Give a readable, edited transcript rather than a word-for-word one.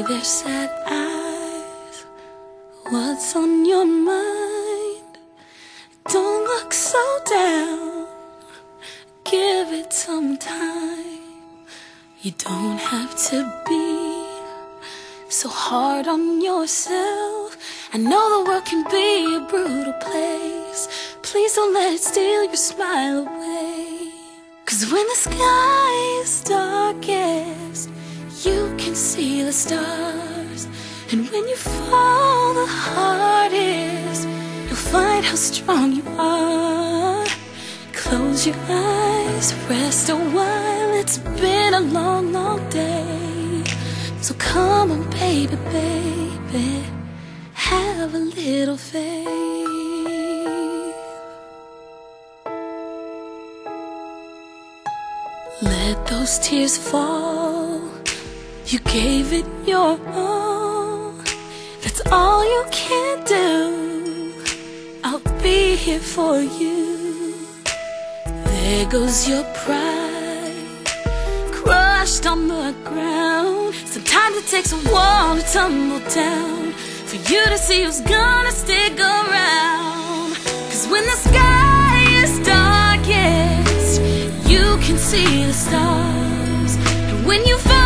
their sad eyes. What's on your mind? Don't look so down. Give it some time. You don't have to be so hard on yourself. I know the world can be a brutal place. Please don't let it steal your smile away. 'Cause when the sky is darkest, you can see the stars. And when you fall the hardest, you'll find how strong you are. Close your eyes, rest a while. It's been a long, long day. So come on, baby, baby, have a little faith. Let those tears fall. You gave it your all. That's all you can do. I'll be here for you. There goes your pride, crushed on the ground. Sometimes it takes a wall to tumble down for you to see who's gonna stick around. 'Cause when the sky is darkest, you can see the stars. And when you